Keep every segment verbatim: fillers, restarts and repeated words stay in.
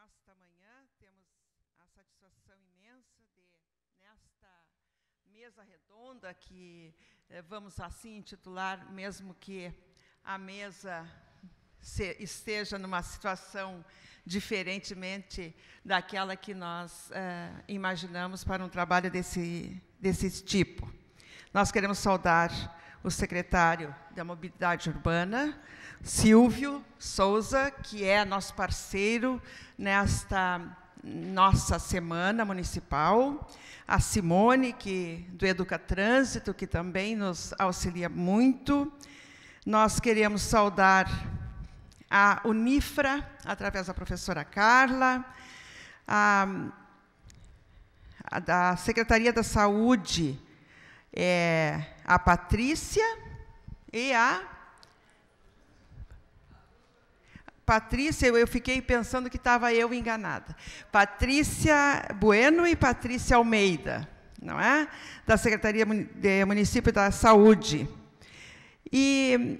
nesta manhã temos a satisfação imensa de, nesta mesa redonda, que eh, vamos assim intitular, mesmo que a mesa se, esteja numa situação diferentemente daquela que nós eh, imaginamos para um trabalho desse, desse tipo. Nós queremos saudar o secretário da Mobilidade Urbana, Silvio Souza, que é nosso parceiro nesta nossa semana municipal, a Simone, que, do Educatrânsito, que também nos auxilia muito. Nós queremos saudar a Unifra, através da professora Carla, a, a da Secretaria da Saúde, é, a Patrícia e a Patrícia, eu fiquei pensando que estava eu enganada. Patrícia Bueno e Patrícia Almeida, não é? Da Secretaria de Município da Saúde. E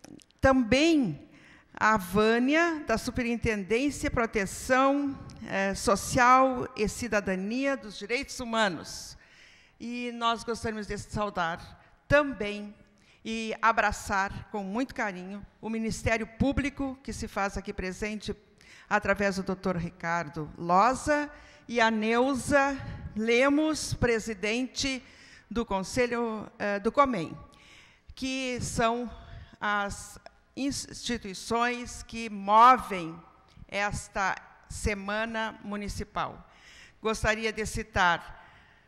também a Vânia, da Superintendência, Proteção eh, Social e Cidadania dos Direitos Humanos. E nós gostaríamos de saudar também e abraçar com muito carinho o Ministério Público, que se faz aqui presente através do doutor Ricardo Loza, e a Neuza Lemos, presidente do Conselho eh, do COMEM, que são as instituições que movem esta Semana Municipal. Gostaria de citar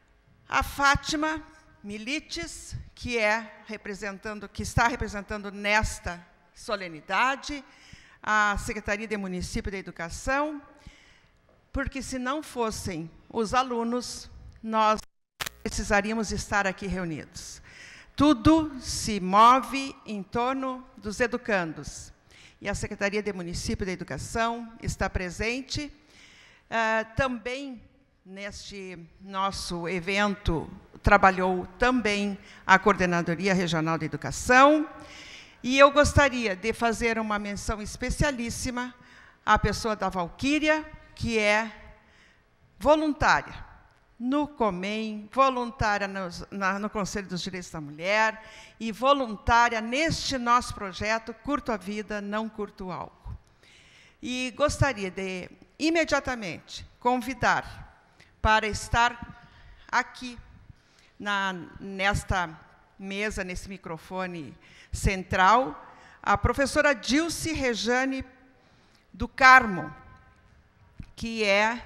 a Fátima Milites, que é representando, que está representando nesta solenidade a Secretaria de Município da Educação, porque se não fossem os alunos, nós precisaríamos estar aqui reunidos. Tudo se move em torno dos educandos. E a Secretaria de Município da Educação está presente. Uh, também, neste nosso evento, trabalhou também a Coordenadoria Regional de Educação. E eu gostaria de fazer uma menção especialíssima à pessoa da Valquíria, que é voluntária no COMEM, voluntária no, na, no Conselho dos Direitos da Mulher e voluntária neste nosso projeto Curto a Vida, Não Curto o Álcool. E gostaria de, imediatamente, convidar para estar aqui, na, nesta mesa, nesse microfone central, a professora Dilce Rejane do Carmo, que é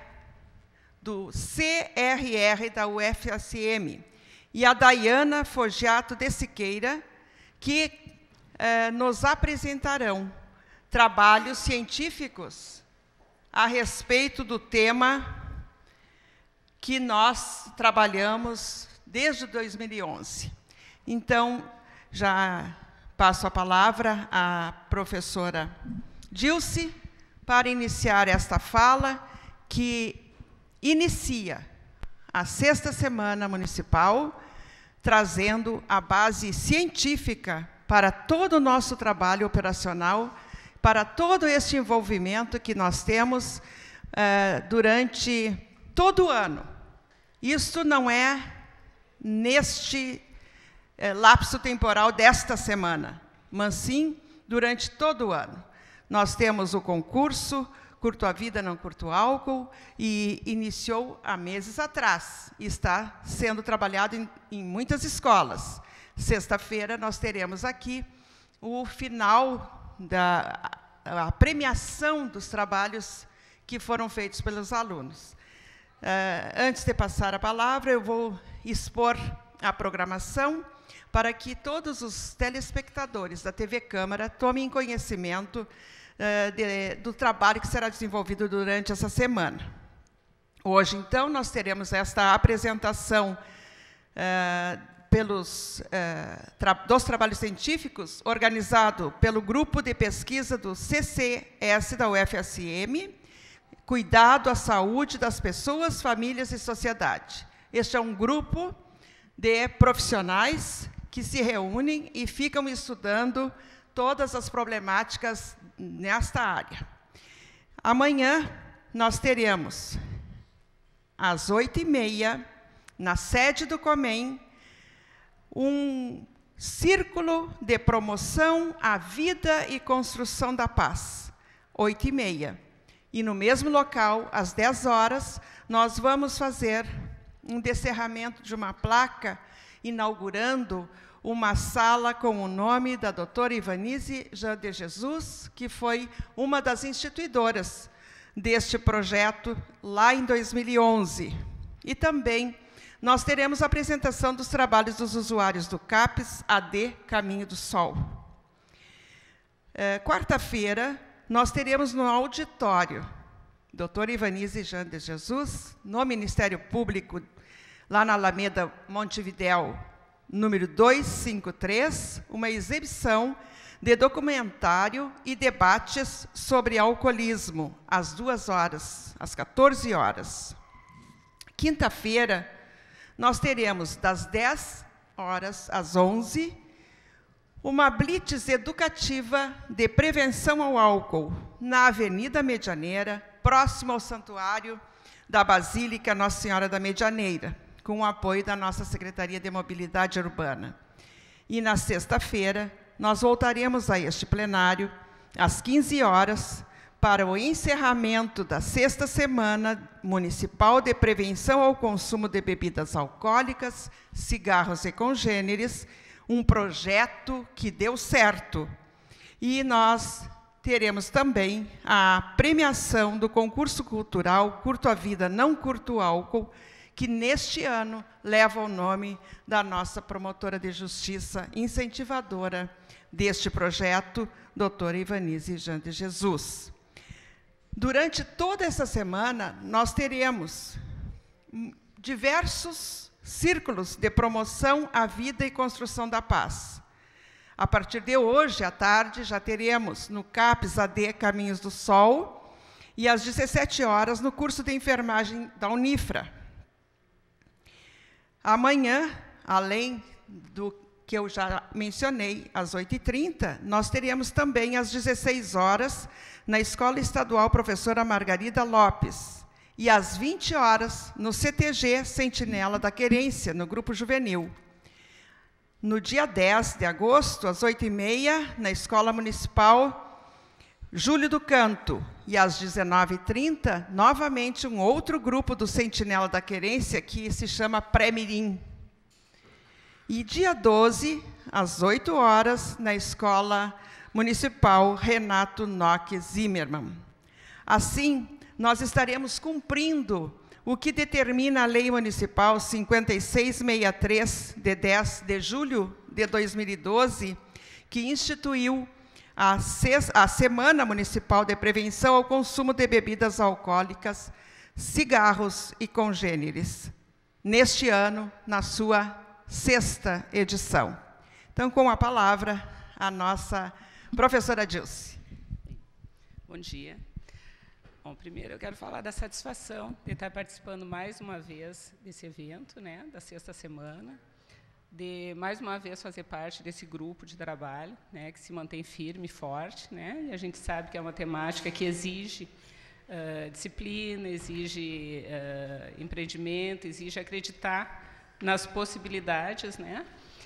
do C R R da U F S M, e a Daiana Fogiato de Siqueira, que eh, nos apresentarão trabalhos científicos a respeito do tema que nós trabalhamos desde dois mil e onze. Então, já passo a palavra à professora Dilce para iniciar esta fala, que inicia a sexta Semana Municipal, trazendo a base científica para todo o nosso trabalho operacional, para todo este envolvimento que nós temos eh, durante todo o ano. Isto não é neste eh, lapso temporal desta semana, mas sim durante todo o ano. Nós temos o concurso Curto a Vida, Não Curto o Álcool, e iniciou há meses atrás. Está sendo trabalhado em, em muitas escolas. Sexta-feira nós teremos aqui o final da a premiação dos trabalhos que foram feitos pelos alunos. Uh, antes de passar a palavra, eu vou expor a programação para que todos os telespectadores da T V Câmara tomem conhecimento uh, de, do trabalho que será desenvolvido durante essa semana. Hoje, então, nós teremos esta apresentação uh, pelos, uh, tra dos trabalhos científicos, organizado pelo Grupo de Pesquisa do C C S da U F S M, Cuidado à Saúde das Pessoas, Famílias e Sociedade. Este é um grupo de profissionais que se reúnem e ficam estudando todas as problemáticas nesta área. Amanhã nós teremos, às oito e meia, na sede do Comem, um círculo de promoção à vida e construção da paz, oito e meia. E no mesmo local, às dez horas, nós vamos fazer um descerramento de uma placa inaugurando uma sala com o nome da doutora Ivanise Jean de Jesus, que foi uma das instituidoras deste projeto lá em dois mil e onze. E também nós teremos a apresentação dos trabalhos dos usuários do CAPES A D Caminho do Sol. É, quarta-feira, nós teremos no auditório doutora Ivanise Jean de Jesus, no Ministério Público, lá na Alameda Montevidéu, número duzentos e cinquenta e três, uma exibição de documentário e debates sobre alcoolismo, às duas horas, às quatorze horas. Quinta-feira, nós teremos, das dez horas às onze, uma blitz educativa de prevenção ao álcool, na Avenida Medianeira, próximo ao Santuário da Basílica Nossa Senhora da Medianeira, com o apoio da nossa Secretaria de Mobilidade Urbana. E, na sexta-feira, nós voltaremos a este plenário, às quinze horas, para o encerramento da sexta Semana Municipal de Prevenção ao Consumo de Bebidas Alcoólicas, Cigarros e Congêneres, um projeto que deu certo. E nós teremos também a premiação do concurso cultural Curto a Vida, Não Curto Álcool, que neste ano leva o nome da nossa promotora de justiça, incentivadora deste projeto, doutora Ivanise Jean de Jesus. Durante toda essa semana, nós teremos diversos círculos de promoção à vida e construção da paz. A partir de hoje, à tarde, já teremos no CAPES A D Caminhos do Sol e às dezessete horas no curso de enfermagem da Unifra. Amanhã, além do que eu já mencionei, às oito e trinta, nós teremos também às dezesseis horas na Escola Estadual Professora Margarida Lopes e às vinte horas no C T G Sentinela da Querência, no Grupo Juvenil. No dia dez de agosto, às oito e meia, na Escola Municipal Júlio do Canto, e às dezenove e trinta, novamente um outro grupo do Sentinela da Querência, que se chama Pré-Mirim. E dia doze, às oito horas, na Escola Municipal Renato Nock Zimmermann. Assim, nós estaremos cumprindo o que determina a Lei Municipal cinquenta e seis sessenta e três, de dez de julho de dois mil e doze, que instituiu a, a Semana Municipal de Prevenção ao Consumo de Bebidas Alcoólicas, Cigarros e Congêneres, neste ano, na sua sexta edição. Então, com a palavra, a nossa professora Dilce. Bom dia. Bom, primeiro eu quero falar da satisfação de estar participando mais uma vez desse evento, né, da sexta semana, de mais uma vez fazer parte desse grupo de trabalho, né, que se mantém firme e forte, né, e a gente sabe que é uma temática que exige uh, disciplina, exige uh, empreendimento, exige acreditar nas possibilidades, né,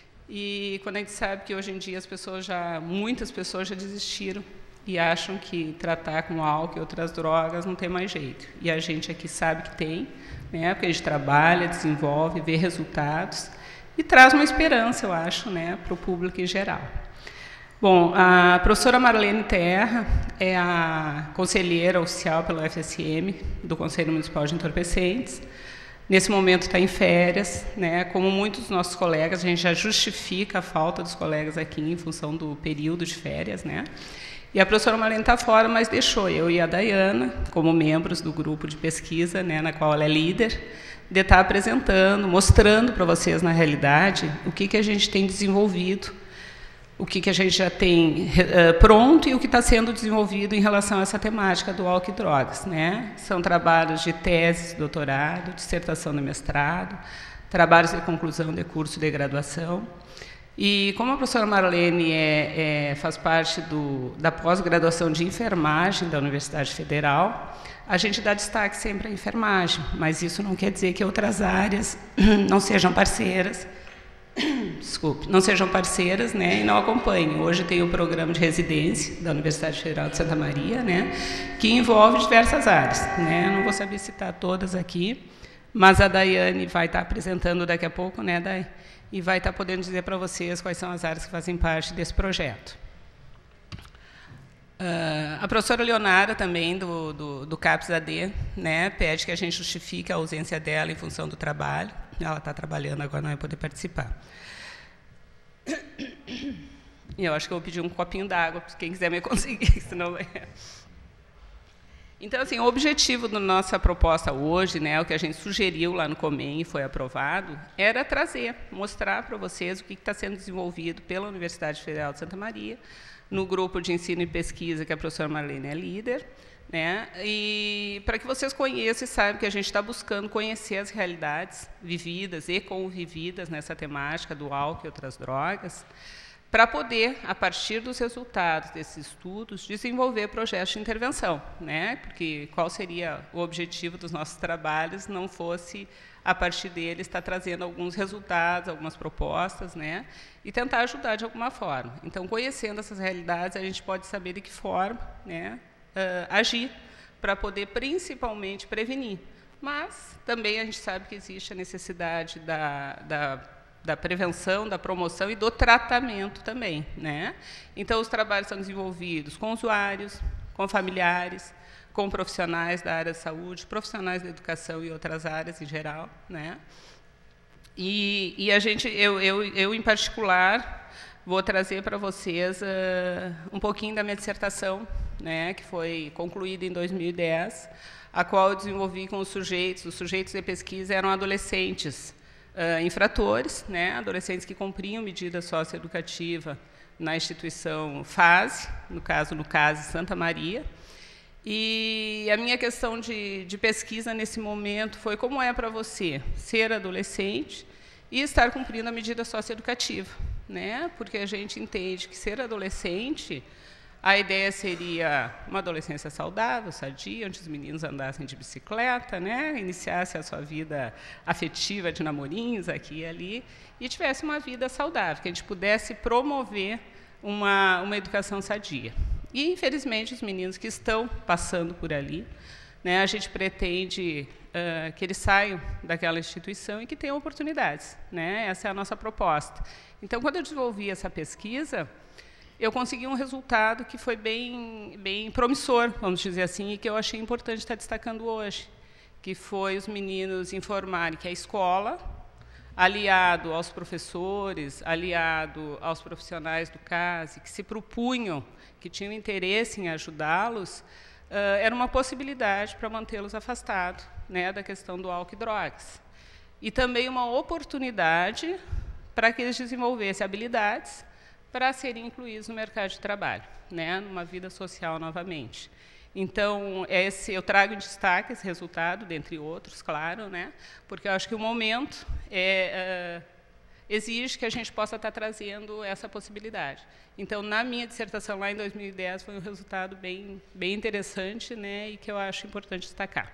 e quando a gente sabe que hoje em dia as pessoas já, muitas pessoas já desistiram e acham que tratar com álcool e outras drogas não tem mais jeito. E a gente aqui sabe que tem, né, porque a gente trabalha, desenvolve, vê resultados e traz uma esperança, eu acho, né, para o público em geral. Bom, a professora Marlene Terra é a conselheira oficial pela U F S M, do Conselho Municipal de Entorpecentes. Nesse momento está em férias, né? Como muitos dos nossos colegas, a gente já justifica a falta dos colegas aqui em função do período de férias, né? E a professora Marlene está fora, mas deixou eu e a Dayana, como membros do grupo de pesquisa, né, na qual ela é líder, de estar apresentando, mostrando para vocês, na realidade, o que, que a gente tem desenvolvido, o que, que a gente já tem uh, pronto e o que está sendo desenvolvido em relação a essa temática do álcool e drogas, né? São trabalhos de tese, doutorado, dissertação de mestrado, trabalhos de conclusão de curso de graduação. E como a professora Marlene é, é, faz parte do, da pós-graduação de enfermagem da Universidade Federal, a gente dá destaque sempre à enfermagem, mas isso não quer dizer que outras áreas não sejam parceiras, desculpe, não sejam parceiras, né, e não acompanhem. Hoje tem o programa de residência da Universidade Federal de Santa Maria, né, que envolve diversas áreas, né, não vou saber citar todas aqui, mas a Daiane vai estar apresentando daqui a pouco, né, Dai, e vai estar podendo dizer para vocês quais são as áreas que fazem parte desse projeto. Uh, a professora Leonara, também, do, do, do CAPES A D, né, pede que a gente justifique a ausência dela em função do trabalho. Ela está trabalhando, agora não vai poder participar. E eu acho que eu vou pedir um copinho d'água, para quem quiser me conseguir, senão vai... Então, assim, o objetivo da nossa proposta hoje, né, o que a gente sugeriu lá no Comem e foi aprovado, era trazer, mostrar para vocês o que está sendo desenvolvido pela Universidade Federal de Santa Maria, no grupo de ensino e pesquisa que a professora Marlene é líder, né, e para que vocês conheçam e saibam que a gente está buscando conhecer as realidades vividas e convividas nessa temática do álcool e outras drogas, para poder, a partir dos resultados desses estudos, desenvolver projetos de intervenção, né, porque qual seria o objetivo dos nossos trabalhos não fosse, a partir deles, estar trazendo alguns resultados, algumas propostas, né, e tentar ajudar de alguma forma. Então, conhecendo essas realidades, a gente pode saber de que forma, né, uh, agir para poder, principalmente, prevenir. Mas, também, a gente sabe que existe a necessidade da, da, da prevenção, da promoção e do tratamento também, né? Então, os trabalhos são desenvolvidos com usuários, com familiares, com profissionais da área de saúde, profissionais da educação e outras áreas em geral, né? E, e a gente, eu, eu, eu em particular, vou trazer para vocês uh, um pouquinho da minha dissertação, né, que foi concluída em dois mil e dez, a qual eu desenvolvi com os sujeitos. Os sujeitos de pesquisa eram adolescentes uh, infratores, né, adolescentes que cumpriam medida socioeducativa na instituição FASE, no caso, no CASE Santa Maria. E a minha questão de, de pesquisa nesse momento foi como é para você ser adolescente e estar cumprindo a medida socioeducativa, né? Porque a gente entende que ser adolescente, a ideia seria uma adolescência saudável, sadia, onde os meninos andassem de bicicleta, né? Iniciassem a sua vida afetiva de namorinhos aqui e ali, e tivesse uma vida saudável, que a gente pudesse promover uma, uma educação sadia. E, infelizmente, os meninos que estão passando por ali, né, a gente pretende uh, que eles saiam daquela instituição e que tenham oportunidades, né? Essa é a nossa proposta. Então, quando eu desenvolvi essa pesquisa, eu consegui um resultado que foi bem, bem promissor, vamos dizer assim, e que eu achei importante estar destacando hoje, que foi os meninos informarem que a escola, aliado aos professores, aliado aos profissionais do CASE, que se propunham, que tinham interesse em ajudá-los, uh, era uma possibilidade para mantê-los afastados, né, da questão do álcool e drogas. E também uma oportunidade para que eles desenvolvessem habilidades para serem incluídos no mercado de trabalho, né, numa vida social novamente. Então, esse, eu trago em destaque esse resultado, dentre outros, claro, né, porque eu acho que o momento é, uh, exige que a gente possa estar trazendo essa possibilidade. Então, na minha dissertação, lá em dois mil e dez, foi um resultado bem, bem interessante, né, e que eu acho importante destacar.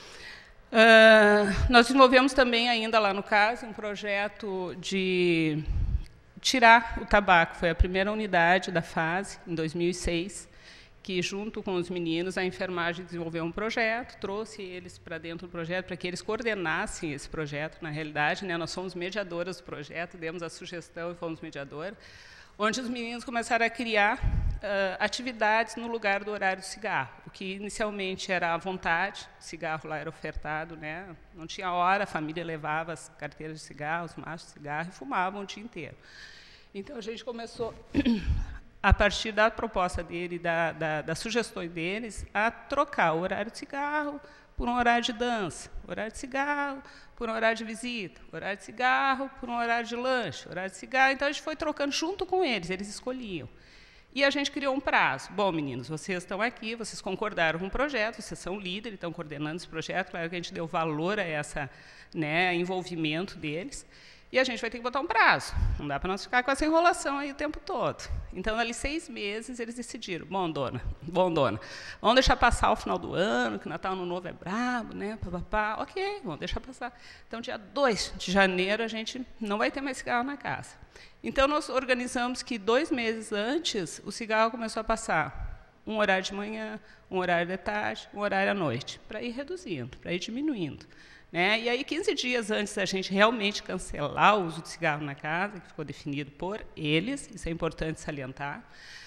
Uh, nós desenvolvemos também, ainda lá no CASE, um projeto de tirar o tabaco. Foi a primeira unidade da fase, em dois mil e seis, que, junto com os meninos, a enfermagem desenvolveu um projeto, trouxe eles para dentro do projeto, para que eles coordenassem esse projeto, na realidade, né, nós somos mediadoras do projeto, demos a sugestão e fomos mediadoras, onde os meninos começaram a criar uh, atividades no lugar do horário do cigarro, o que inicialmente era à vontade, o cigarro lá era ofertado, né, não tinha hora, a família levava as carteiras de cigarro, os machos de cigarro, e fumavam o dia inteiro. Então, a gente começou, a partir da proposta dele, da, da, das sugestões deles, a trocar o horário de cigarro por um horário de dança, horário de cigarro por um horário de visita, horário de cigarro por um horário de lanche, horário de cigarro. Então, a gente foi trocando junto com eles, eles escolhiam. E a gente criou um prazo. Bom, meninos, vocês estão aqui, vocês concordaram com o projeto, vocês são líderes, estão coordenando esse projeto, claro que a gente deu valor a esse, né, envolvimento deles. E a gente vai ter que botar um prazo. Não dá para nós ficar com essa enrolação aí o tempo todo. Então, ali, seis meses, eles decidiram, bom, dona, bom, dona, vamos deixar passar o final do ano, que Natal, Ano Novo é brabo, né? Pá, pá, pá. Ok, vamos deixar passar. Então, dia dois de janeiro, a gente não vai ter mais cigarro na casa. Então, nós organizamos que, dois meses antes, o cigarro começou a passar um horário de manhã, um horário de tarde, um horário à noite, para ir reduzindo, para ir diminuindo. Né? E aí, quinze dias antes da gente realmente cancelar o uso de cigarro na casa, que ficou definido por eles, isso é importante salientar,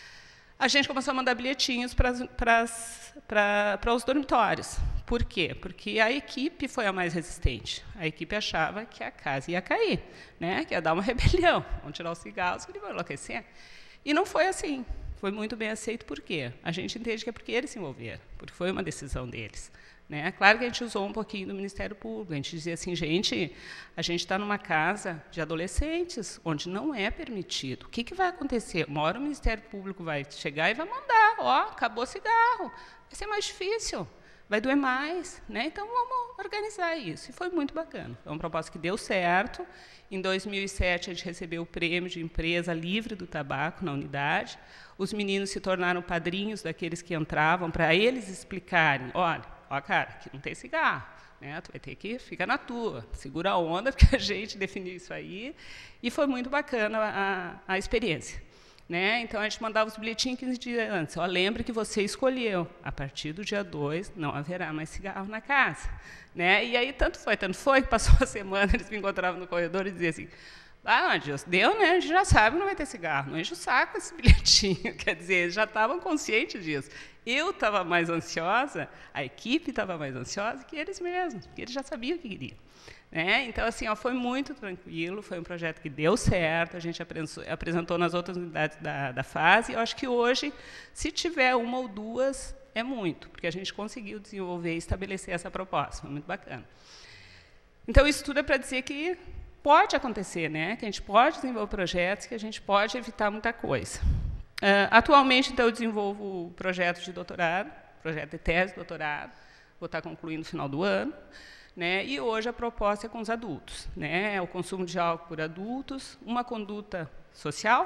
a gente começou a mandar bilhetinhos para, para, para, para os dormitórios. Por quê? Porque a equipe foi a mais resistente. A equipe achava que a casa ia cair, né? Que ia dar uma rebelião, vão tirar os cigarros, que ele vai enlouquecer. E não foi assim. Foi muito bem aceito. Por quê? A gente entende que é porque eles se envolveram, porque foi uma decisão deles. Né? Claro que a gente usou um pouquinho do Ministério Público, a gente dizia assim, gente, a gente está numa casa de adolescentes, onde não é permitido. O que, que vai acontecer? Uma hora o Ministério Público vai chegar e vai mandar, ó, acabou o cigarro, vai ser mais difícil, vai doer mais. Né? Então, vamos organizar isso. E foi muito bacana. Foi uma proposta que deu certo. Em dois mil e sete, a gente recebeu o prêmio de empresa livre do tabaco na unidade. Os meninos se tornaram padrinhos daqueles que entravam, para eles explicarem, olha, ó, cara, aqui não tem cigarro, né? Tu vai ter que ficar na tua, segura a onda, porque a gente definiu isso aí, e foi muito bacana a, a experiência. Né? Então, a gente mandava os bilhetinhos quinze dias antes. Ó, lembre que você escolheu, a partir do dia dois, não haverá mais cigarro na casa. Né? E aí, tanto foi, tanto foi, que passou a semana, eles me encontravam no corredor e diziam assim, ah, Deus, deu, né? A gente já sabe que não vai ter cigarro, não enche o saco esse bilhetinho. Quer dizer, eles já estavam conscientes disso. Eu estava mais ansiosa, a equipe estava mais ansiosa que eles mesmos, porque eles já sabiam o que queriam. Né? Então, assim, ó, foi muito tranquilo, foi um projeto que deu certo, a gente apresentou nas outras unidades da, da fase, e eu acho que hoje, se tiver uma ou duas, é muito, porque a gente conseguiu desenvolver e estabelecer essa proposta, foi muito bacana. Então, isso tudo é para dizer que pode acontecer, né? Que a gente pode desenvolver projetos, que a gente pode evitar muita coisa. Uh, atualmente, então, eu desenvolvo projetos de doutorado, projeto de tese de doutorado, vou estar concluindo no final do ano, né? E hoje a proposta é com os adultos, né? O consumo de álcool por adultos, uma conduta social,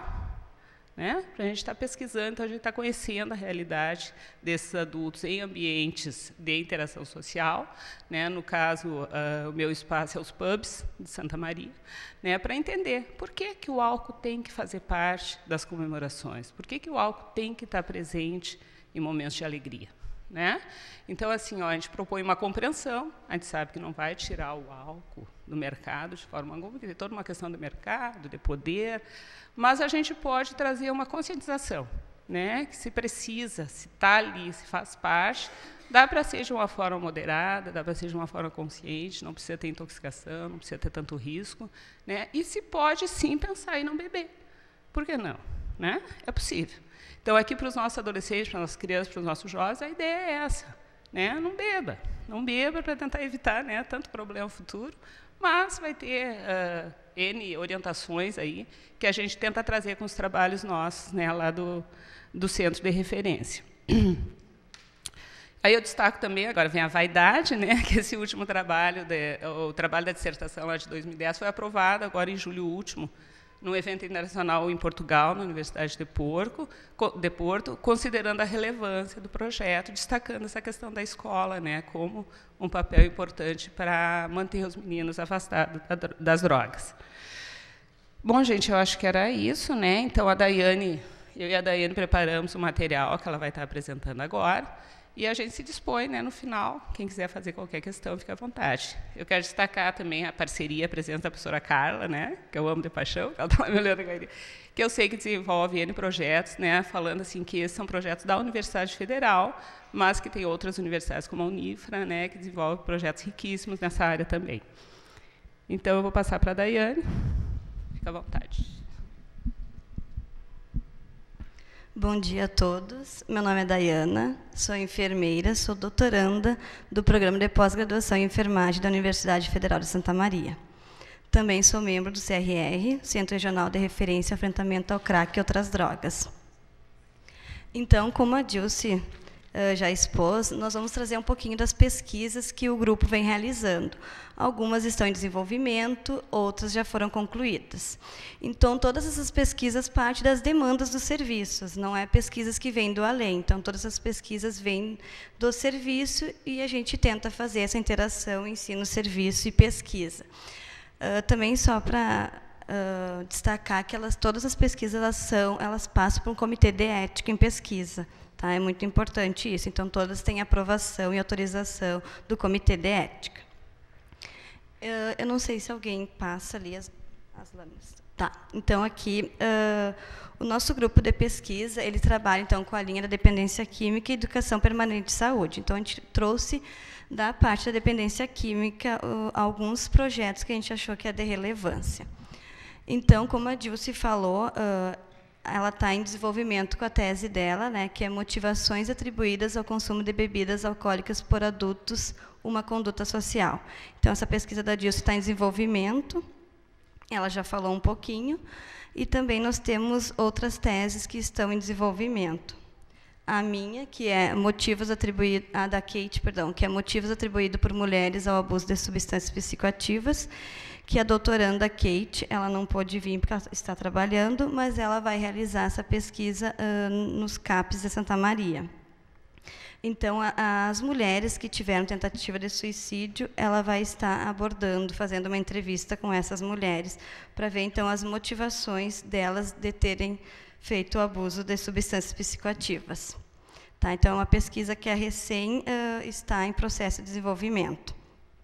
né? Para a gente estar pesquisando, então a gente está conhecendo a realidade desses adultos em ambientes de interação social, né? No caso, uh, o meu espaço é os pubs de Santa Maria, né? Para entender por que, que o álcool tem que fazer parte das comemorações, por que, que o álcool tem que estar presente em momentos de alegria. Né? Então, assim, ó, a gente propõe uma compreensão, a gente sabe que não vai tirar o álcool do mercado de forma alguma, porque tem toda uma questão do mercado, de poder, mas a gente pode trazer uma conscientização, né? Que se precisa, se está ali, se faz parte, dá para ser de uma forma moderada, dá para ser de uma forma consciente, não precisa ter intoxicação, não precisa ter tanto risco, né? E se pode, sim, pensar em não beber. Por que não? Né? É possível. Então, aqui para os nossos adolescentes, para as nossas crianças, para os nossos jovens, a ideia é essa. Né? Não beba. Não beba para tentar evitar, né, tanto problema futuro, mas vai ter uh, N orientações aí que a gente tenta trazer com os trabalhos nossos, né, lá do, do Centro de Referência. Aí eu destaco também, agora vem a vaidade, né, que esse último trabalho, de, o trabalho da dissertação lá de dois mil e dez foi aprovado agora em julho último, num evento internacional em Portugal, na Universidade de Porto, de Porto, considerando a relevância do projeto, destacando essa questão da escola, né, como um papel importante para manter os meninos afastados das drogas. Bom, gente, eu acho que era isso, né? Então, a Daiane, eu e a Daiane preparamos o material que ela vai estar apresentando agora, e a gente se dispõe, né, no final, quem quiser fazer qualquer questão, fique à vontade. Eu quero destacar também a parceria, a presença da professora Carla, né, que eu amo de paixão, ela está lá me olhando, que eu sei que desenvolve N projetos, né, falando assim que esses são projetos da Universidade Federal, mas que tem outras universidades, como a Unifra, né, que desenvolve projetos riquíssimos nessa área também. Então, eu vou passar para a Daiane. Fique à vontade. Bom dia a todos. Meu nome é Daiana, sou enfermeira, sou doutoranda do Programa de Pós-Graduação em Enfermagem da Universidade Federal de Santa Maria. Também sou membro do C R R, Centro Regional de Referência ao Enfrentamento ao Crack e outras drogas. Então, como a Dilce uh, já expôs, nós vamos trazer um pouquinho das pesquisas que o grupo vem realizando. Algumas estão em desenvolvimento, outras já foram concluídas. Então, todas essas pesquisas partem das demandas dos serviços, não é pesquisas que vêm do além. Então, todas as pesquisas vêm do serviço e a gente tenta fazer essa interação ensino, serviço e pesquisa. Uh, também só para uh, destacar que elas, todas as pesquisas elas são, elas passam por um comitê de ética em pesquisa. Tá? É muito importante isso. Então, todas têm aprovação e autorização do comitê de ética. Uh, eu não sei se alguém passa ali as, as lâminas. Tá. Então, aqui, uh, o nosso grupo de pesquisa, ele trabalha, então, com a linha da dependência química e educação permanente de saúde. Então, a gente trouxe da parte da dependência química uh, alguns projetos que a gente achou que é de relevância. Então, como a Dilce falou, uh, ela está em desenvolvimento com a tese dela, né, que é motivações atribuídas ao consumo de bebidas alcoólicas por adultos, uma conduta social. Então, essa pesquisa da Dilce está em desenvolvimento, ela já falou um pouquinho, e também nós temos outras teses que estão em desenvolvimento. A minha, que é motivos atribuídos, a da Kate, perdão, que é motivos atribuídos por mulheres ao abuso de substâncias psicoativas, que a doutoranda Kate, ela não pôde vir porque ela está trabalhando, mas ela vai realizar essa pesquisa uh, nos CAPs de Santa Maria. Então, a, as mulheres que tiveram tentativa de suicídio, ela vai estar abordando, fazendo uma entrevista com essas mulheres, para ver, então, as motivações delas de terem feito o abuso de substâncias psicoativas. Tá? Então, é uma pesquisa que é recém uh, está em processo de desenvolvimento.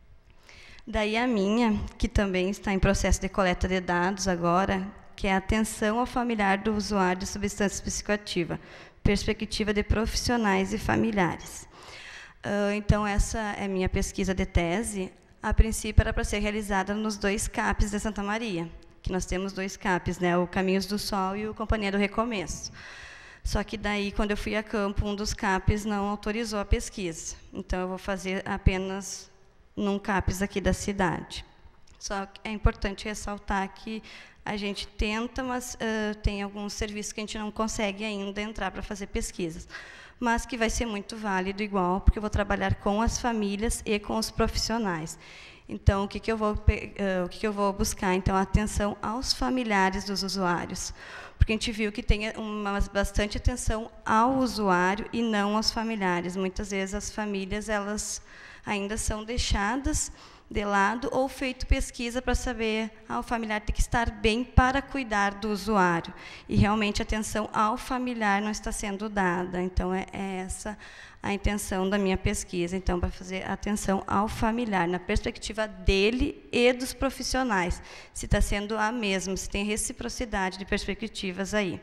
Daí a minha, que também está em processo de coleta de dados agora, que é a atenção ao familiar do usuário de substâncias psicoativas, perspectiva de profissionais e familiares. Uh, então, essa é a minha pesquisa de tese. A princípio, era para ser realizada nos dois CAPs de Santa Maria, que nós temos dois CAPs, né, o Caminhos do Sol e o Companhia do Recomeço. Só que daí, quando eu fui a campo, um dos CAPs não autorizou a pesquisa. Então, eu vou fazer apenas num CAPs aqui da cidade. Só que é importante ressaltar que a gente tenta, mas uh, tem alguns serviços que a gente não consegue ainda entrar para fazer pesquisas. Mas que vai ser muito válido igual, porque eu vou trabalhar com as famílias e com os profissionais. Então, o que, que, eu, vou, uh, o que, que eu vou buscar? Então, a atenção aos familiares dos usuários. Porque a gente viu que tem uma, bastante atenção ao usuário e não aos familiares. Muitas vezes, as famílias elas ainda são deixadas de lado ou feito pesquisa para saber ah, o familiar tem que estar bem para cuidar do usuário. E, realmente, a atenção ao familiar não está sendo dada. Então, é, é essa a intenção da minha pesquisa. Então, para fazer atenção ao familiar, na perspectiva dele e dos profissionais. Se está sendo a mesma, se tem reciprocidade de perspectivas aí.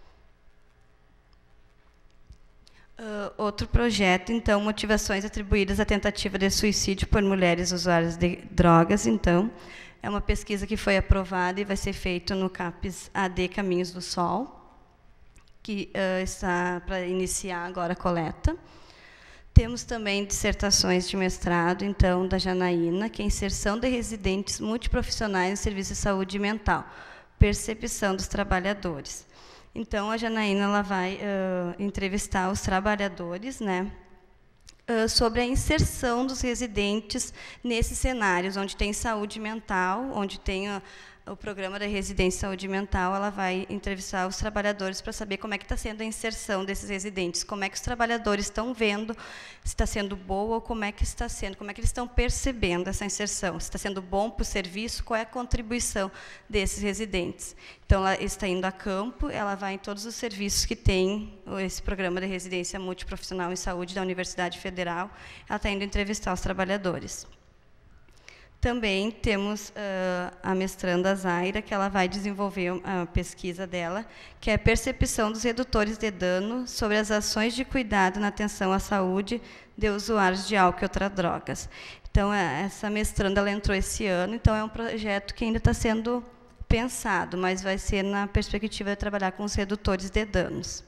Uh, outro projeto, então, motivações atribuídas à tentativa de suicídio por mulheres usuárias de drogas. Então, é uma pesquisa que foi aprovada e vai ser feita no CAPs A D Caminhos do Sol, que uh, está para iniciar agora a coleta. Temos também dissertações de mestrado, então, da Janaína, que é inserção de residentes multiprofissionais no serviço de saúde mental, percepção dos trabalhadores. Então, a Janaína ela vai uh, entrevistar os trabalhadores, né, uh, sobre a inserção dos residentes nesses cenários, onde tem saúde mental, onde tem uh, o programa da residência de saúde mental. Ela vai entrevistar os trabalhadores para saber como é que está sendo a inserção desses residentes, como é que os trabalhadores estão vendo, se está sendo boa ou como é que está sendo, como é que eles estão percebendo essa inserção, se está sendo bom para o serviço, qual é a contribuição desses residentes. Então, ela está indo a campo, ela vai em todos os serviços que tem esse programa de residência multiprofissional em saúde da Universidade Federal, ela está indo entrevistar os trabalhadores. Também temos uh, a mestranda Zaira, que ela vai desenvolver a pesquisa dela, que é a percepção dos redutores de dano sobre as ações de cuidado na atenção à saúde de usuários de álcool e outras drogas. Então, essa mestranda ela entrou esse ano, então é um projeto que ainda está sendo pensado, mas vai ser na perspectiva de trabalhar com os redutores de danos.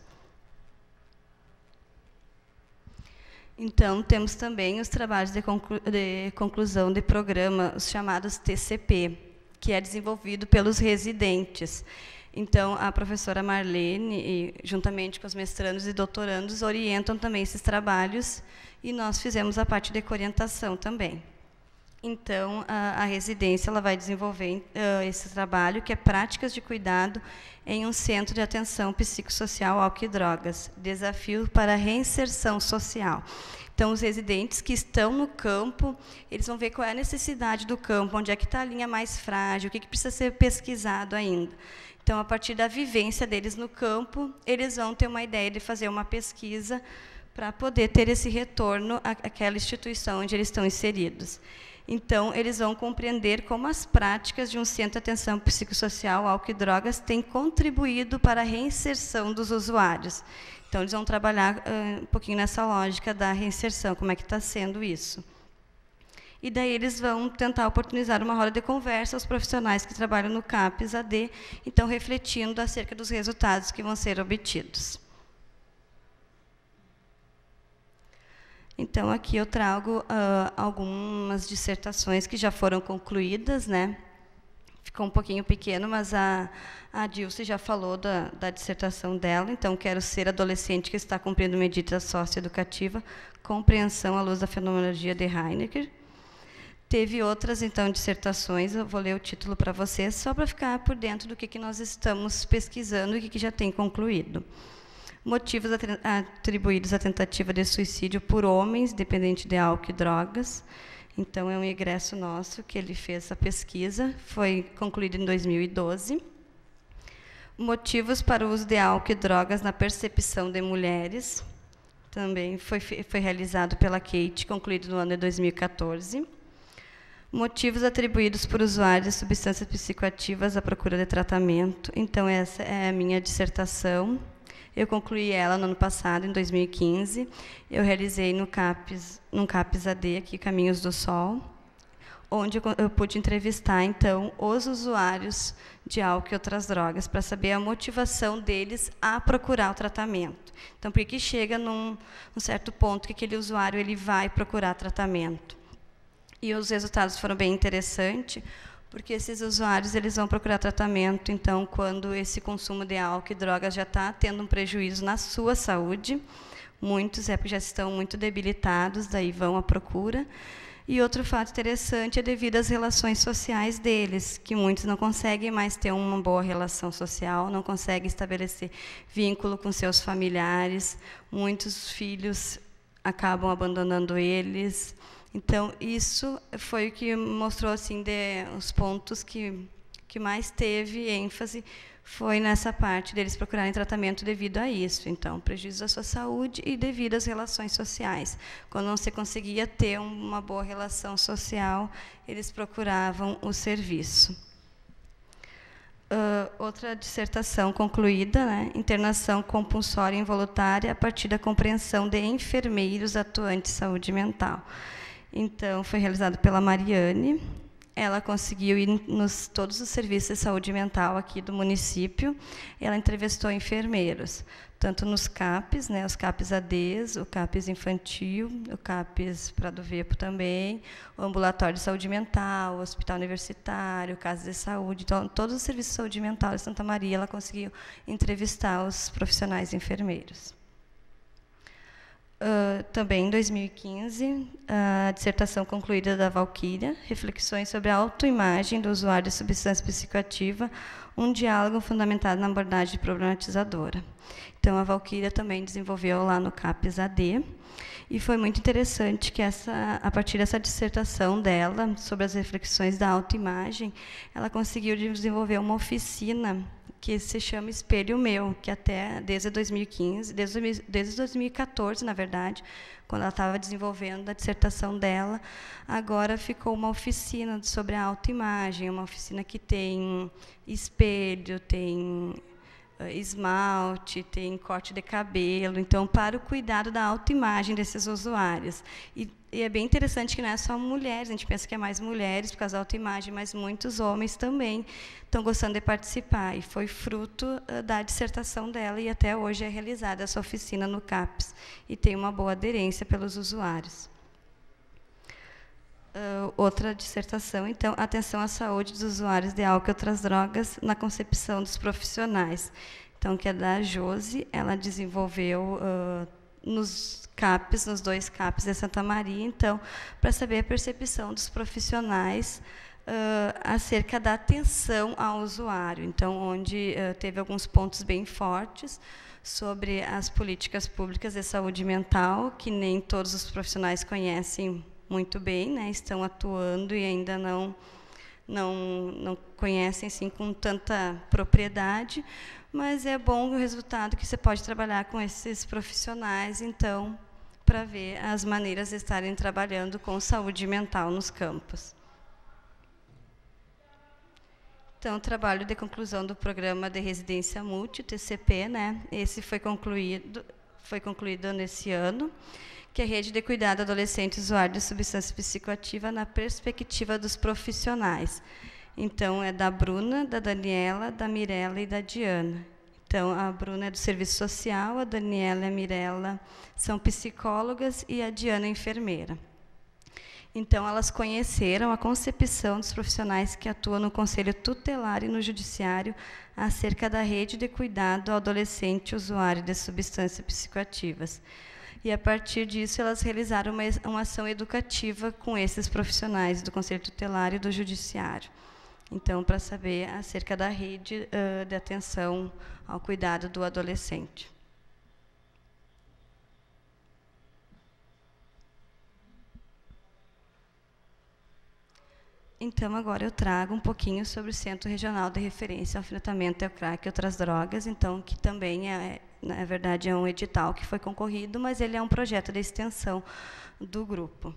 Então, temos também os trabalhos de, conclu de conclusão de programa, os chamados T C P, que é desenvolvido pelos residentes. Então, a professora Marlene, e, juntamente com os mestrandos e doutorandos, orientam também esses trabalhos, e nós fizemos a parte de orientação também. Então, a, a residência ela vai desenvolver uh, esse trabalho, que é Práticas de Cuidado em um Centro de Atenção Psicossocial, Álcool e Drogas, Desafio para a Reinserção Social. Então, os residentes que estão no campo, eles vão ver qual é a necessidade do campo, onde é que está a linha mais frágil, o que, que precisa ser pesquisado ainda. Então, a partir da vivência deles no campo, eles vão ter uma ideia de fazer uma pesquisa para poder ter esse retorno à, àquela instituição onde eles estão inseridos. Então, eles vão compreender como as práticas de um centro de atenção psicossocial, álcool e drogas, têm contribuído para a reinserção dos usuários. Então, eles vão trabalhar uh, um pouquinho nessa lógica da reinserção, como é que está sendo isso. E daí eles vão tentar oportunizar uma roda de conversa aos profissionais que trabalham no CAPES A D, então refletindo acerca dos resultados que vão ser obtidos. Então, aqui eu trago uh, algumas dissertações que já foram concluídas, né? Ficou um pouquinho pequeno, mas a, a Dilce já falou da, da dissertação dela. Então, quero ser adolescente que está cumprindo medida socioeducativa, compreensão à luz da fenomenologia de Heidegger. Teve outras, então, dissertações, eu vou ler o título para vocês, só para ficar por dentro do que, que nós estamos pesquisando e o que, que já tem concluído. Motivos atribuídos à tentativa de suicídio por homens, dependente de álcool e drogas. Então, é um egresso nosso que ele fez essa pesquisa, foi concluído em dois mil e doze. Motivos para o uso de álcool e drogas na percepção de mulheres, também foi, foi realizado pela Kate, concluído no ano de dois mil e quatorze. Motivos atribuídos por usuários de substâncias psicoativas à procura de tratamento. Então, essa é a minha dissertação. Eu concluí ela no ano passado, em dois mil e quinze. Eu realizei no CAPES, no CAPES A D, aqui, Caminhos do Sol, onde eu, eu pude entrevistar, então, os usuários de álcool e outras drogas, para saber a motivação deles a procurar o tratamento. Então, por que chega num, num certo ponto que aquele usuário ele vai procurar tratamento? E os resultados foram bem interessantes, porque esses usuários eles vão procurar tratamento, então, quando esse consumo de álcool e drogas já está tendo um prejuízo na sua saúde. Muitos é porque já estão muito debilitados, daí vão à procura. E outro fato interessante é devido às relações sociais deles, que muitos não conseguem mais ter uma boa relação social, não conseguem estabelecer vínculo com seus familiares, muitos filhos acabam abandonando eles. Então, isso foi o que mostrou, assim, de, os pontos que, que mais teve ênfase, foi nessa parte deles procurarem tratamento devido a isso. Então, prejuízo à sua saúde e devido às relações sociais. Quando não se conseguia ter uma boa relação social, eles procuravam o serviço. Uh, outra dissertação concluída, né? Internação compulsória involuntária a partir da compreensão de enfermeiros atuantes em saúde mental. Então, foi realizado pela Mariane. Ela conseguiu ir nos todos os serviços de saúde mental aqui do município. Ela entrevistou enfermeiros, tanto nos CAPES, né, os CAPES A Ds, o CAPES infantil, o CAPES Prado Vepo também, o ambulatório de saúde mental, o hospital universitário, casa de saúde. Então, todos os serviços de saúde mental de Santa Maria, ela conseguiu entrevistar os profissionais enfermeiros. Uh, também, em dois mil e quinze, a dissertação concluída da Valquíria, Reflexões sobre a autoimagem do usuário de substância psicoativa, um diálogo fundamentado na abordagem problematizadora. Então, a Valquíria também desenvolveu lá no CAPES A D, e foi muito interessante que, essa, a partir dessa dissertação dela, sobre as reflexões da autoimagem, ela conseguiu desenvolver uma oficina que se chama Espelho Meu, que até desde dois mil e quinze, desde, desde dois mil e quatorze, na verdade, quando ela estava desenvolvendo a dissertação dela, agora ficou uma oficina sobre a autoimagem, uma oficina que tem espelho, tem uh, esmalte, tem corte de cabelo, então, para o cuidado da autoimagem desses usuários. E, E é bem interessante que não é só mulheres, a gente pensa que é mais mulheres por causa da autoimagem, mas muitos homens também estão gostando de participar. E foi fruto uh, da dissertação dela, e até hoje é realizada essa oficina no CAPES, e tem uma boa aderência pelos usuários. Uh, outra dissertação, então, atenção à saúde dos usuários de álcool e outras drogas na concepção dos profissionais. Então, que é da Josi, ela desenvolveu uh, nos CAPs, nos dois CAPs de Santa Maria, então, para saber a percepção dos profissionais uh, acerca da atenção ao usuário. Então, onde uh, teve alguns pontos bem fortes sobre as políticas públicas de saúde mental, que nem todos os profissionais conhecem muito bem, né, estão atuando e ainda não, não, não conhecem assim, com tanta propriedade, mas é bom o resultado que você pode trabalhar com esses profissionais, então, para ver as maneiras de estarem trabalhando com saúde mental nos campos. Então, o trabalho de conclusão do programa de residência multi, T C P, né, esse foi concluído, foi concluído nesse ano, que é a rede de cuidado adolescente usuário de substância psicoativa na perspectiva dos profissionais. Então, é da Bruna, da Daniela, da Mirella e da Diana. Então, a Bruna é do serviço social, a Daniela e a Mirella são psicólogas e a Diana é enfermeira. Então, elas conheceram a concepção dos profissionais que atuam no Conselho Tutelar e no Judiciário acerca da rede de cuidado ao adolescente usuário de substâncias psicoativas. E, a partir disso, elas realizaram uma, uma ação educativa com esses profissionais do Conselho Tutelar e do Judiciário. Então, para saber acerca da rede uh, de atenção ao cuidado do adolescente. Então, agora eu trago um pouquinho sobre o Centro Regional de Referência ao Enfrentamento ao Crack e outras drogas, então, que também é, na verdade, é um edital que foi concorrido, mas ele é um projeto de extensão do grupo.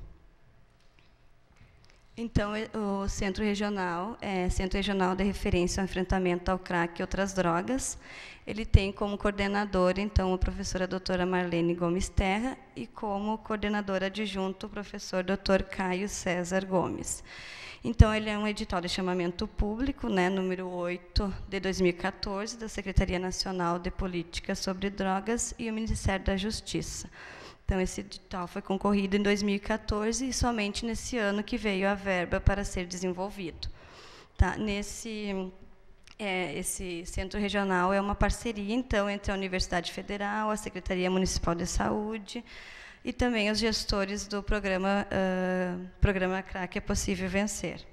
Então, o Centro Regional é Centro Regional de Referência ao Enfrentamento ao Crack e outras drogas. Ele tem como coordenadora, então, a professora doutora Marlene Gomes Terra e como coordenadora adjunto o professor doutor Caio César Gomes. Então, ele é um edital de chamamento público, né, número oito de dois mil e quatorze, da Secretaria Nacional de Política sobre Drogas e o Ministério da Justiça. Então, esse edital foi concorrido em dois mil e quatorze e somente nesse ano que veio a verba para ser desenvolvido. Tá? Nesse, é, esse centro regional é uma parceria, então, entre a Universidade Federal, a Secretaria Municipal de Saúde, e também os gestores do programa, uh, programa Crack é Possível Vencer.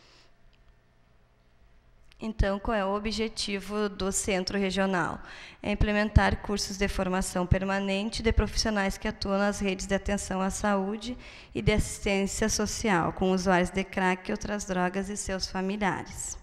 Então, qual é o objetivo do Centro Regional? É implementar cursos de formação permanente de profissionais que atuam nas redes de atenção à saúde e de assistência social, com usuários de crack e outras drogas e seus familiares.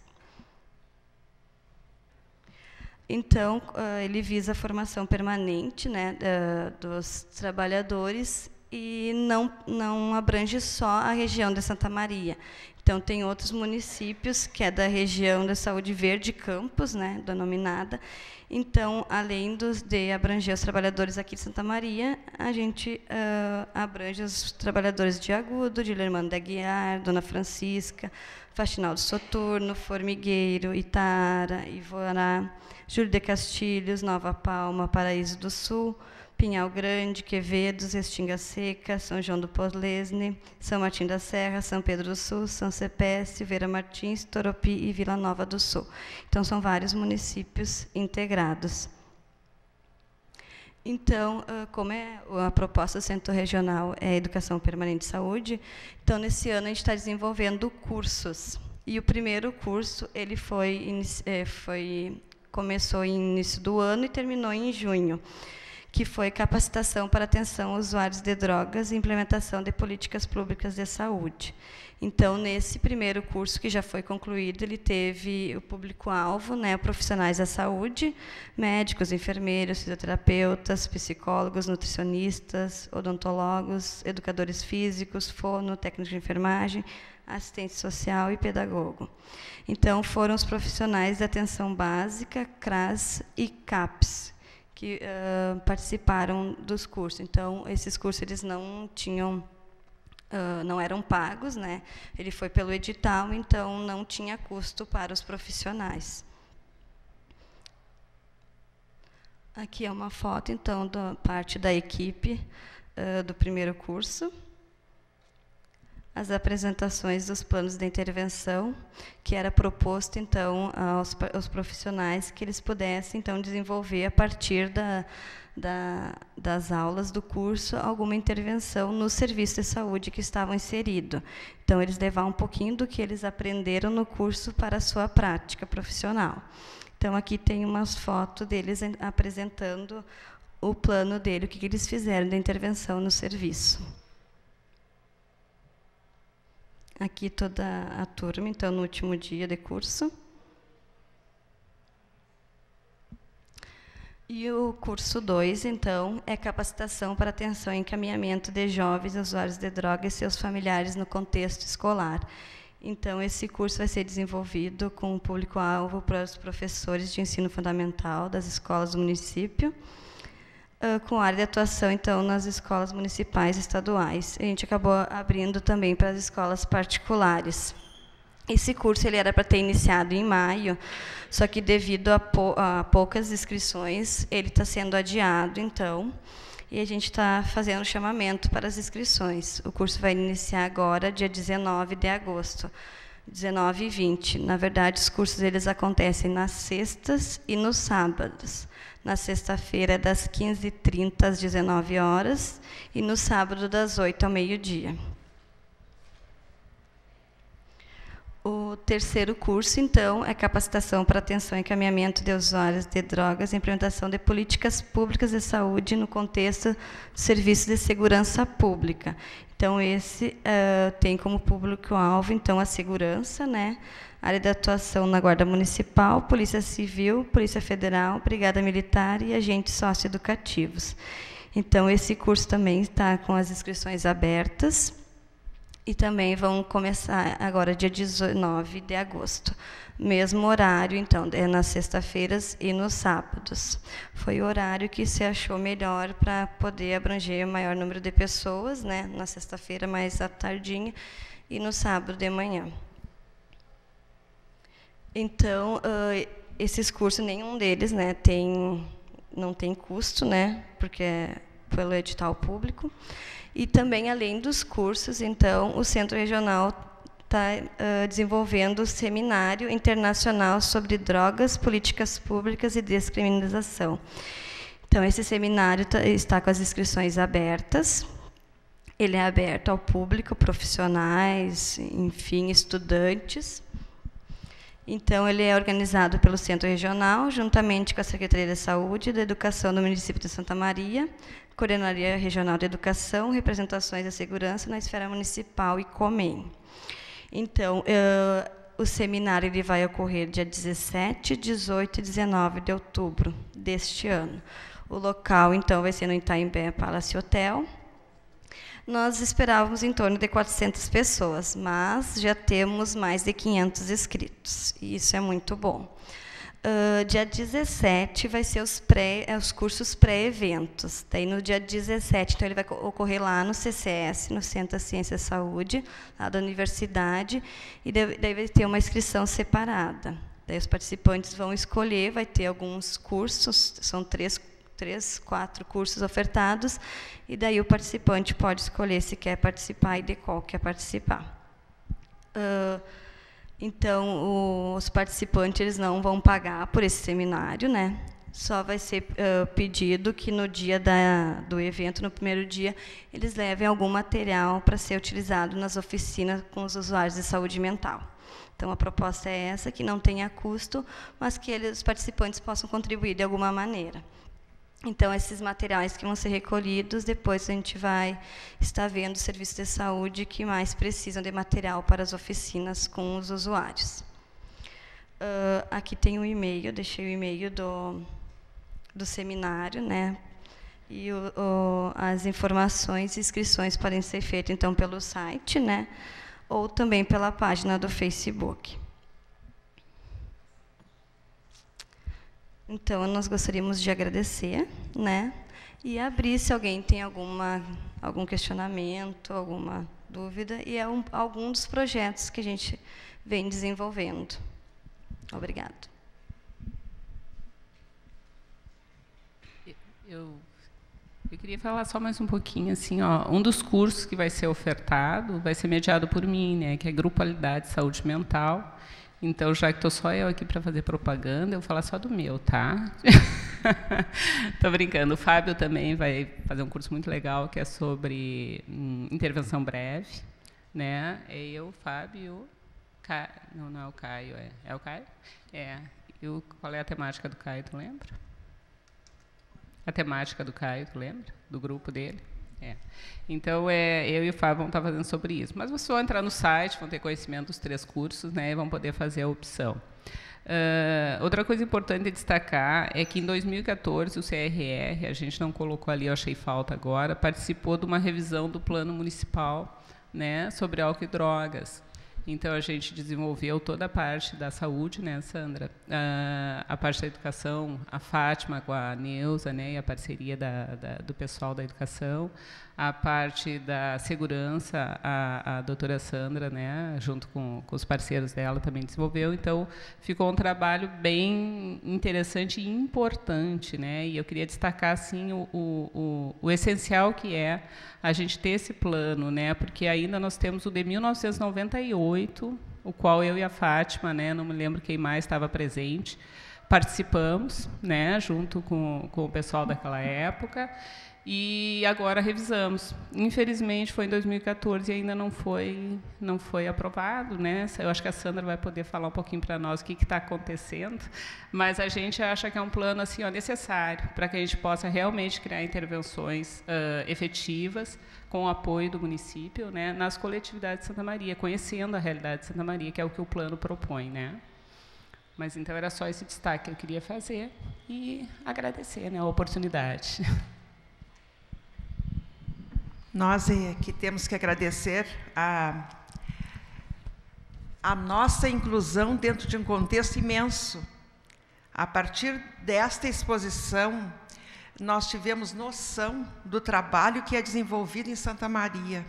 Então, ele visa a formação permanente, né, dos trabalhadores e não, não abrange só a região de Santa Maria. Então, tem outros municípios, que é da região da Saúde Verde Campos, né, denominada. Então, além dos, de abranger os trabalhadores aqui de Santa Maria, a gente uh, abrange os trabalhadores de Agudo, de Lermano da Guiar, Dona Francisca, Faxinal do Soturno, Formigueiro, Itara, Ivorá, Júlio de Castilhos, Nova Palma, Paraíso do Sul, Pinhal Grande, Quevedos, Restinga Seca, São João do Polesne, São Martim da Serra, São Pedro do Sul, São Cepé, Silveira Martins, Toropi e Vila Nova do Sul. Então, são vários municípios integrados. Então, como é a proposta do Centro Regional é Educação Permanente de Saúde, então, nesse ano, a gente está desenvolvendo cursos. E o primeiro curso, ele foi, foi, começou em início do ano e terminou em junho, que foi capacitação para atenção aos usuários de drogas e implementação de políticas públicas de saúde. Então, nesse primeiro curso que já foi concluído, ele teve o público-alvo, né, profissionais da saúde, médicos, enfermeiros, fisioterapeutas, psicólogos, nutricionistas, odontólogos, educadores físicos, fono, técnicos de enfermagem, assistente social e pedagogo. Então, foram os profissionais de atenção básica, CRAS e CAPS, que uh, participaram dos cursos. Então, esses cursos eles não tinham, uh, não eram pagos, né? Ele foi pelo edital, então não tinha custo para os profissionais. Aqui é uma foto, então, da parte da equipe uh, do primeiro curso. as apresentações dos planos de intervenção, que era proposto, então, aos, aos profissionais que eles pudessem, então, desenvolver, a partir da, da, das aulas do curso, alguma intervenção no serviço de saúde que estavam inseridos. Então, eles levaram um pouquinho do que eles aprenderam no curso para a sua prática profissional. Então, aqui tem umas fotos deles apresentando o plano dele, o que eles fizeram da intervenção no serviço. Aqui toda a turma, então, no último dia de curso. E o curso dois, então, é capacitação para atenção e encaminhamento de jovens usuários de drogas e seus familiares no contexto escolar. Então, esse curso vai ser desenvolvido com o público-alvo para os professores de ensino fundamental das escolas do município, com área de atuação, então, nas escolas municipais e estaduais. A gente acabou abrindo também para as escolas particulares. Esse curso ele era para ter iniciado em maio, só que, devido a, pou a poucas inscrições, ele está sendo adiado, então, e a gente está fazendo o chamamento para as inscrições. O curso vai iniciar agora, dia dezenove de agosto, dezenove e vinte. Na verdade, os cursos eles acontecem nas sextas e nos sábados. Na sexta-feira, das quinze e trinta às dezenove horas, e no sábado, das oito ao meio-dia. O terceiro curso, então, é capacitação para atenção e encaminhamento de usuários de drogas e implementação de políticas públicas de saúde no contexto do serviço de segurança pública. Então, esse uh, tem como público-alvo, então, a segurança, né? Área de atuação na Guarda Municipal, Polícia Civil, Polícia Federal, Brigada Militar e agentes socioeducativos. Então, esse curso também está com as inscrições abertas. E também vão começar agora, dia dezenove de agosto. Mesmo horário, então, é nas sextas-feiras e nos sábados. Foi o horário que se achou melhor para poder abranger o maior número de pessoas, né? Na sexta-feira, mais à tardinha, e no sábado de manhã. Então, uh, esses cursos, nenhum deles, né, tem, não tem custo, né? Porque é pelo edital público. E também, além dos cursos, então, o Centro Regional está uh, desenvolvendo o Seminário Internacional sobre Drogas, Políticas Públicas e Descriminalização. Então, esse seminário tá, está com as inscrições abertas. Ele é aberto ao público, profissionais, enfim, estudantes. Então, ele é organizado pelo Centro Regional, juntamente com a Secretaria de Saúde e da Educação do município de Santa Maria, Coordenadoria Regional de Educação, representações da segurança na esfera municipal e Comem. Então, uh, o seminário ele vai ocorrer dia dezessete, dezoito e dezenove de outubro deste ano. O local, então, vai ser no Itaimbé Palace Hotel. Nós esperávamos em torno de quatrocentas pessoas, mas já temos mais de quinhentos inscritos, e isso é muito bom. Uh, dia dezessete vai ser os, pré, os cursos pré-eventos. Daí, no dia dezessete, então, ele vai ocorrer lá no C C S, no Centro de Ciência e Saúde, lá da universidade, e daí vai ter uma inscrição separada. Daí os participantes vão escolher, vai ter alguns cursos, são três, três, quatro cursos ofertados, e daí o participante pode escolher se quer participar e de qual quer participar. Uh, Então, o, os participantes eles não vão pagar por esse seminário, né? Só vai ser uh, pedido que no dia da, do evento, no primeiro dia, eles levem algum material para ser utilizado nas oficinas com os usuários de saúde mental. Então, a proposta é essa, que não tenha custo, mas que eles, os participantes possam contribuir de alguma maneira. Então, esses materiais que vão ser recolhidos, depois a gente vai estar vendo os serviços de saúde que mais precisam de material para as oficinas com os usuários. Uh, aqui tem o e-mail, deixei o e-mail do, do seminário, né? E o, o, as informações e inscrições podem ser feitas, então, pelo site, né? Ou também pela página do Facebook. Então, nós gostaríamos de agradecer, né? E abrir se alguém tem alguma, algum questionamento, alguma dúvida, e é um, algum dos projetos que a gente vem desenvolvendo. Obrigado. Eu, Eu queria falar só mais um pouquinho, assim, ó, um dos cursos que vai ser ofertado vai ser mediado por mim, né, que é Grupalidade de Saúde Mental. Então, já que estou só eu aqui para fazer propaganda, eu vou falar só do meu, tá? Estou brincando. O Fábio também vai fazer um curso muito legal, que é sobre hum, intervenção breve, né? É eu, o Fábio e o Caio. Não, não é o Caio, é, é o Caio? É. E o, qual é a temática do Caio, tu lembra? A temática do Caio, tu lembra? Do grupo dele? É. Então, é, eu e o Fábio vamos estar fazendo sobre isso. Mas vocês vão entrar no site, vão ter conhecimento dos três cursos, né, e vão poder fazer a opção. Uh, outra coisa importante de destacar é que, em dois mil e quatorze, o C R R, a gente não colocou ali, eu achei falta agora, participou de uma revisão do Plano Municipal, né, sobre álcool e drogas. Então, a gente desenvolveu toda a parte da saúde, né, Sandra? Uh, a parte da educação, a Fátima com a Neuza, né, e a parceria da, da, do pessoal da educação. A parte da segurança, a, a doutora Sandra, né, junto com, com os parceiros dela, também desenvolveu. Então, ficou um trabalho bem interessante e importante, né? E eu queria destacar, assim, o, o, o, o essencial que é a gente ter esse plano, né? Porque ainda nós temos o de mil novecentos e noventa e oito, o qual eu e a Fátima, né, não me lembro quem mais estava presente, participamos, né, junto com, com o pessoal daquela época. E agora revisamos. Infelizmente, foi em dois mil e quatorze e ainda não foi, não foi aprovado, né? Eu acho que a Sandra vai poder falar um pouquinho para nós o que está acontecendo, mas a gente acha que é um plano assim, ó, necessário para que a gente possa realmente criar intervenções uh, efetivas com o apoio do município, né, nas coletividades de Santa Maria, conhecendo a realidade de Santa Maria, que é o que o plano propõe, né? Mas, então, era só esse destaque que eu queria fazer e agradecer, né, a oportunidade. Nós que temos que agradecer a, a nossa inclusão dentro de um contexto imenso. A partir desta exposição, nós tivemos noção do trabalho que é desenvolvido em Santa Maria.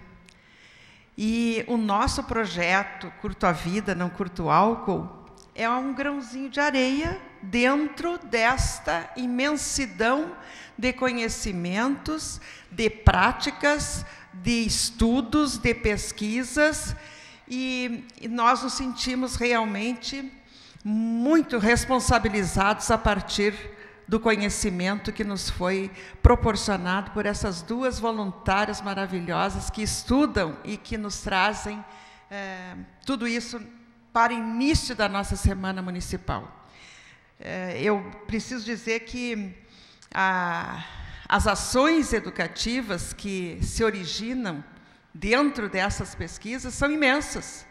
E o nosso projeto, Curto a Vida, Não Curto o Álcool, é um grãozinho de areia dentro desta imensidão de conhecimentos, de práticas, de estudos, de pesquisas, e, e nós nos sentimos realmente muito responsabilizados a partir do conhecimento que nos foi proporcionado por essas duas voluntárias maravilhosas que estudam e que nos trazem é, tudo isso para o início da nossa Semana Municipal. É, eu preciso dizer que a, as ações educativas que se originam dentro dessas pesquisas são imensas.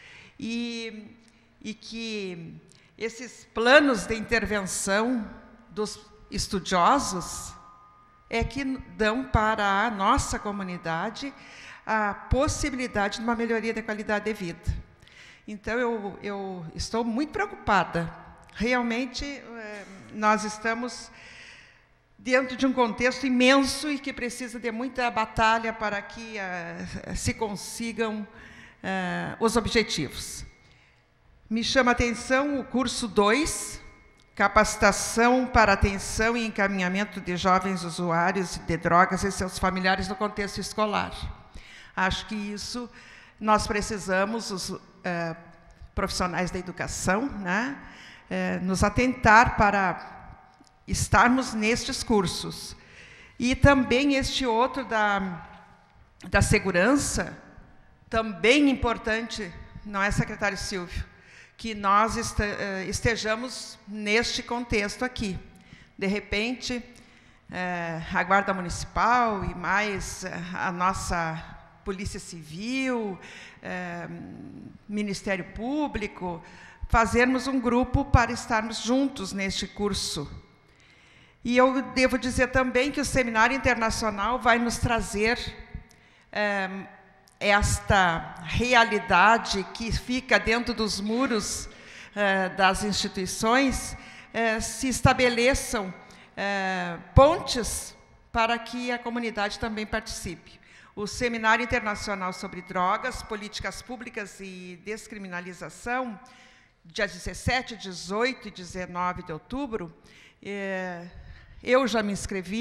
E, e que esses planos de intervenção dos estudiosos é que dão para a nossa comunidade a possibilidade de uma melhoria da qualidade de vida. Então, eu, eu estou muito preocupada. Realmente, nós estamos dentro de um contexto imenso e que precisa de muita batalha para que uh, se consigam uh, os objetivos. Me chama a atenção o curso dois, Capacitação para Atenção e Encaminhamento de Jovens Usuários de Drogas e seus familiares no contexto escolar. Acho que isso nós precisamos, os uh, profissionais da educação, né, uh, nos atentar para estarmos nestes cursos. E também este outro da, da segurança, também importante, não é, secretário Silvio, que nós este, uh, estejamos neste contexto aqui. De repente, uh, a Guarda Municipal e mais uh, a nossa Polícia Civil, eh, Ministério Público, fazermos um grupo para estarmos juntos neste curso. E eu devo dizer também que o Seminário Internacional vai nos trazer eh, esta realidade que fica dentro dos muros eh, das instituições, eh, se estabeleçam eh, pontes para que a comunidade também participe. O Seminário Internacional sobre Drogas, Políticas Públicas e Descriminalização, dia dezessete, dezoito e dezenove de outubro, eh, eu já me inscrevi,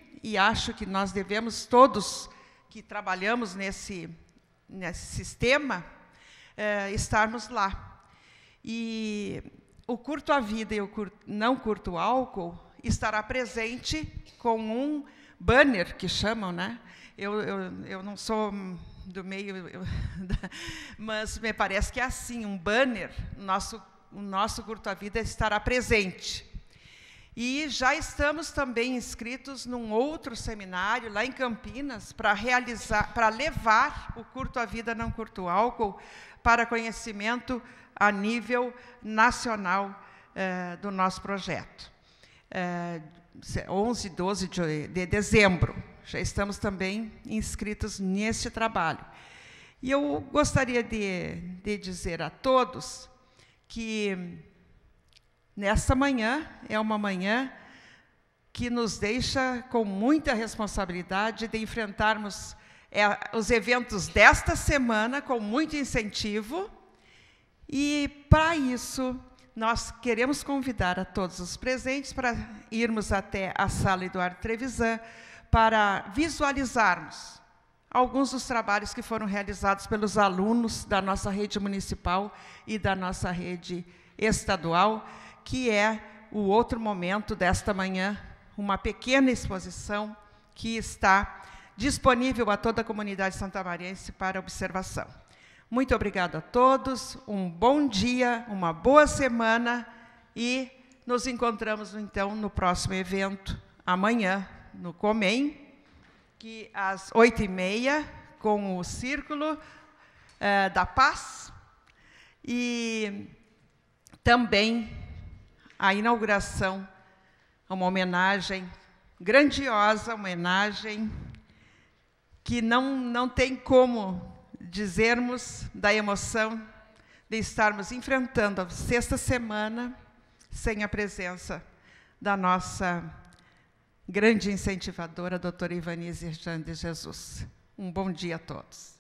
e acho que nós devemos, todos que trabalhamos nesse, nesse sistema, é, estarmos lá. E o Curto a Vida e o curto, Não Curto o Álcool estará presente com um banner, que chamam, né? Eu, eu, eu não sou do meio, eu, mas me parece que é assim, um banner, nosso, o nosso Curto a Vida estará presente. E já estamos também inscritos num outro seminário, lá em Campinas, para realizar, para levar o Curto a Vida, Não Curto o Álcool para conhecimento a nível nacional eh, do nosso projeto. Eh, onze e doze de, de dezembro, já estamos também inscritos neste trabalho. E eu gostaria de, de dizer a todos que nesta manhã é uma manhã que nos deixa com muita responsabilidade de enfrentarmos é, os eventos desta semana com muito incentivo. E, para isso, nós queremos convidar a todos os presentes para irmos até a sala Eduardo Trevisan para visualizarmos alguns dos trabalhos que foram realizados pelos alunos da nossa rede municipal e da nossa rede estadual, que é o outro momento desta manhã, uma pequena exposição que está disponível a toda a comunidade santamariense para observação. Muito obrigado a todos, um bom dia, uma boa semana e nos encontramos, então, no próximo evento, amanhã, no Comem, que às oito e meia, com o Círculo eh, da Paz, e também a inauguração, uma homenagem grandiosa, uma homenagem que não, não tem como dizermos da emoção de estarmos enfrentando a sexta semana sem a presença da nossa grande incentivadora, a doutora Ivanise Jean de Jesus. Um bom dia a todos.